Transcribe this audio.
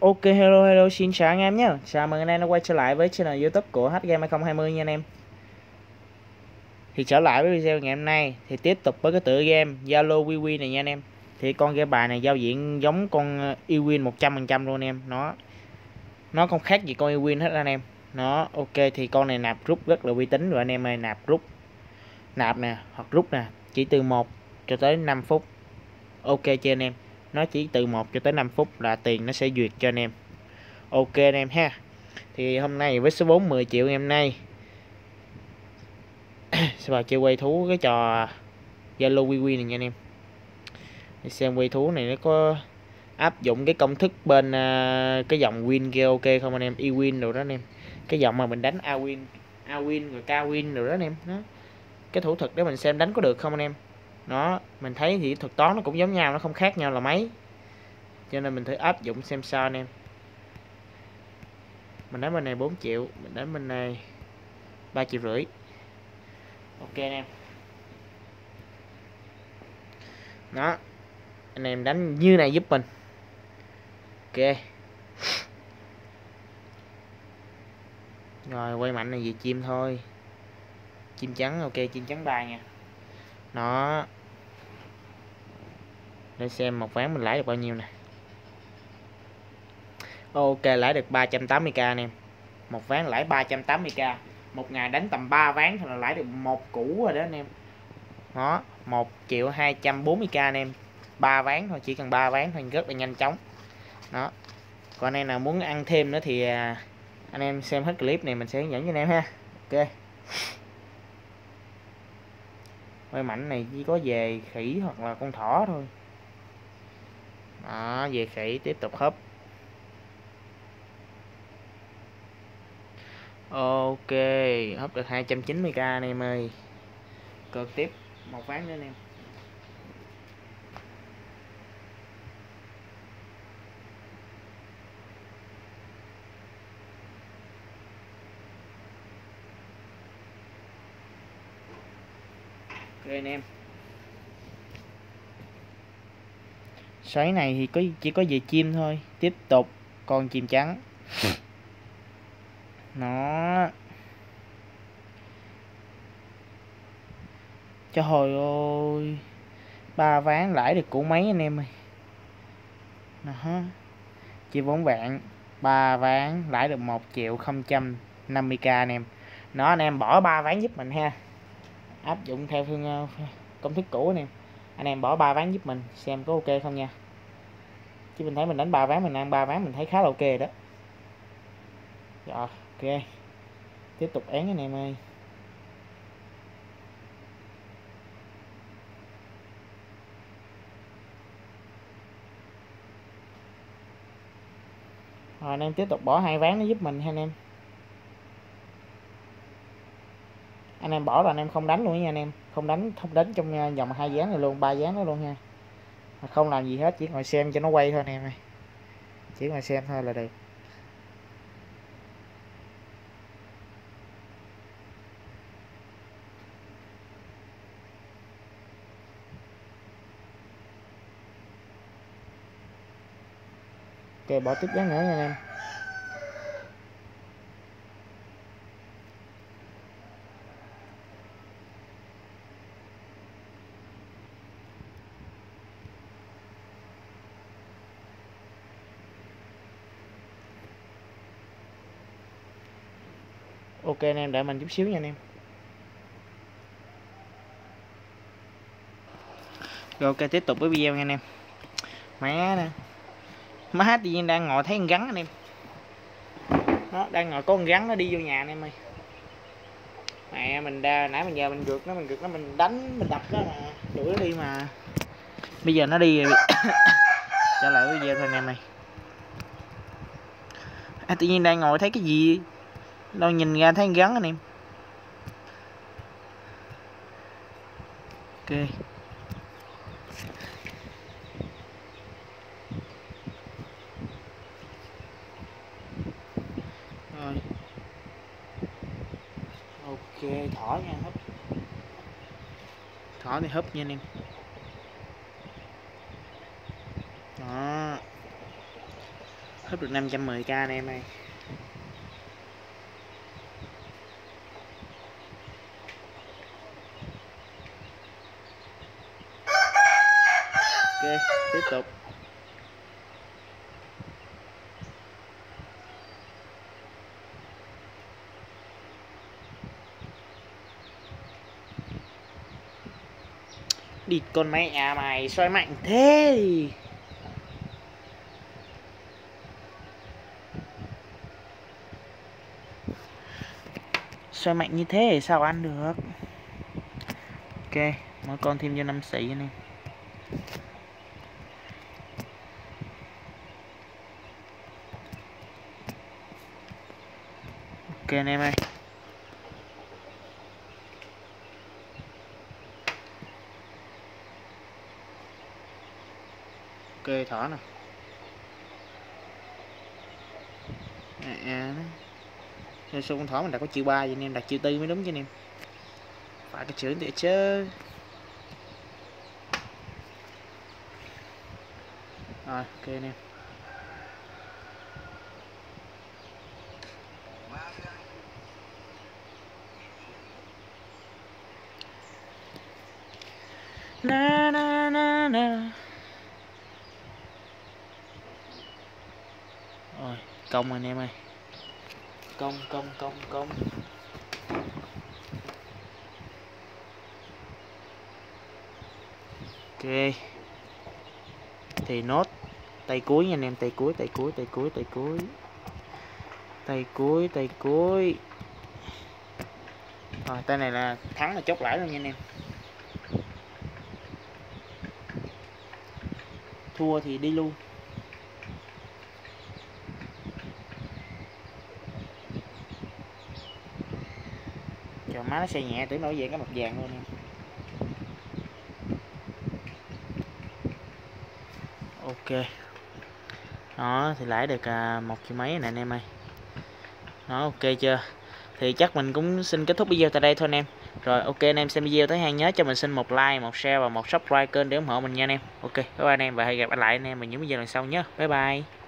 Ok, hello, xin chào anh em nhé. Chào mừng anh em đã quay trở lại với channel YouTube của HGame 2020 nha anh em. Thì trở lại với video ngày hôm nay thì tiếp tục với cái tựa game Zalo WiiWi này nha anh em. Thì con game bài này giao diện giống con Ewin 100% luôn anh em. Nó không khác gì con Ewin hết anh em. Nó ok, thì con này nạp rút rất là uy tín rồi anh em ơi, nạp nè hoặc rút nè chỉ từ 1 cho tới 5 phút. Ok chưa anh em? Nó chỉ từ 1 cho tới 5 phút là tiền nó sẽ duyệt cho anh em. Ok anh em ha. Thì hôm nay với số 4 10 triệu ngày hôm nay sẽ vào chơi quay thú cái trò Zalo WiiWi này nha anh em. Để xem quay thú này nó có áp dụng cái công thức bên cái dòng win kia ok không anh em, e-win rồi đó anh em. Cái dòng mà mình đánh a-win rồi k-win rồi đó anh em. Đó, cái thủ thuật đó mình xem đánh có được không anh em. Nó mình thấy thì thuật toán nó cũng giống nhau, nó không khác nhau là mấy, cho nên mình thử áp dụng xem sao anh em. Mình đánh bên này 4 triệu, mình đánh bên này 3,5 triệu. Ok anh em. Đó, anh em đánh như này giúp mình. Ok. Rồi quay mạnh này về chim thôi. Chim trắng, ok, chim trắng bài nha. Nó để xem một ván mình lãi được bao nhiêu nè. Ok, lãi được 380k anh em. Một ván lãi 380k. Một ngày đánh tầm 3 ván thôi là lãi được một củ rồi đó anh em. Đó, 1.240k anh em. 3 ván thôi, chỉ cần 3 ván thôi, rất là nhanh chóng. Đó. Còn anh em nào muốn ăn thêm nữa thì anh em xem hết clip này mình sẽ hướng dẫn cho anh em ha. Ok. Quay mạnh này chỉ có về khỉ hoặc là con thỏ thôi. Đó, về khỉ tiếp tục hấp. Ok, hấp được 290k anh em ơi. Cược tiếp một ván nữa anh em. Ok anh em. Xoáy này thì chỉ có về chim thôi. Tiếp tục con chim trắng. Nó trời ơi, 3 ván lãi được củ mấy anh em ơi. Đó. Chia 4 vạn, 3 ván lãi được 1.050k anh em. Nó anh em bỏ 3 ván giúp mình ha. Áp dụng theo công thức cũ anh em. Anh em bỏ 3 ván giúp mình xem có ok không nha. Chứ mình thấy mình đánh 3 ván, mình ăn 3 ván mình thấy khá là ok đó. Rồi, ok. Tiếp tục én anh em ơi. Rồi anh em tiếp tục bỏ 2 ván nó giúp mình ha anh em. Anh em bỏ là anh em không đánh luôn nha anh em. Không đánh trong vòng 2 ván này luôn, 3 ván đó luôn nha. Không làm gì hết, chỉ ngồi xem cho nó quay thôi anh em ơi. Chỉ ngồi xem thôi là được. Ok, bỏ tiếp ván nữa nha anh em. Ok anh em, đợi mình chút xíu nha anh em. Rồi ok, tiếp tục với video nha anh em. Má nè, má tự nhiên đang ngồi thấy con rắn anh em. Nó đang ngồi có con rắn nó đi vô nhà anh em ơi. Mẹ mình nãy mình giờ mình gượt nó mình đánh mình đập nó mà đuổi nó đi mà bây giờ nó đi rồi. Trở lại với video thôi anh em ơi. Tự nhiên đang ngồi thấy cái gì đâu, nhìn ra thấy con rắn anh em. Ok. Rồi. Ok, thỏ nha, hấp. Thỏ thì hấp nha anh em. Đó. Húp được 510k anh em ơi. Ok, tiếp tục. Đi con mẹ mày, xoay mạnh thế. Xoay mạnh như thế thì sao ăn được. Ok, mỗi con thêm cho 5 xỉ anh em. Ok anh em ơi. Ok thỏ nè. Số con thỏ mình đặt có triệu 3 vậy anh em, đặt triệu 4 mới đúng chứ anh em. Phải cái chữ để chứ. Rồi ok anh em. Na na na na. Rồi công anh em ơi. Công. Ok. Thì nốt tay cuối nha anh em, tay cuối. Rồi tay này là thắng là chốt lãi luôn nha anh em. Thua thì đi luôn. Trời má nó xe nhẹ tưởng nổi về cái mặt vàng luôn em. Ok. Đó thì lãi được 1 triệu mấy nè anh em ơi. Đó ok chưa. Thì chắc mình cũng xin kết thúc video tại đây thôi anh em. Rồi ok anh em xem video thấy hay nhớ cho mình xin một like, một share và một subscribe kênh để ủng hộ mình nha anh em. Ok bye bye anh em và hẹn gặp lại anh em vào những video lần sau nhé. Bye bye.